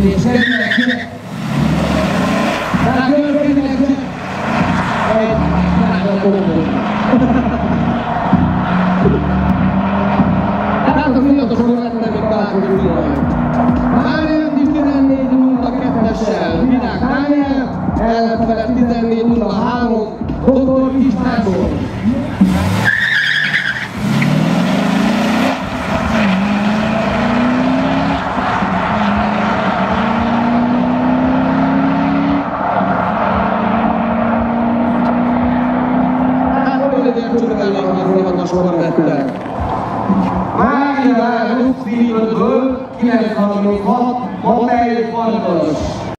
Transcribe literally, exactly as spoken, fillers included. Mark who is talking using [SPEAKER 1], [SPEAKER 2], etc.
[SPEAKER 1] és rendelkezésre. Tehát történetesen egy nála bombon. Tehát az illatosról lettem még találkozni ugyanolyan. Dániel is tizennégy nulla kettessel, Virág Dániel, ellenfele tizennégy nulla három, doktor Kis Nándor. Mária Luxi ötből kilenc harminchat, Matej Farkas.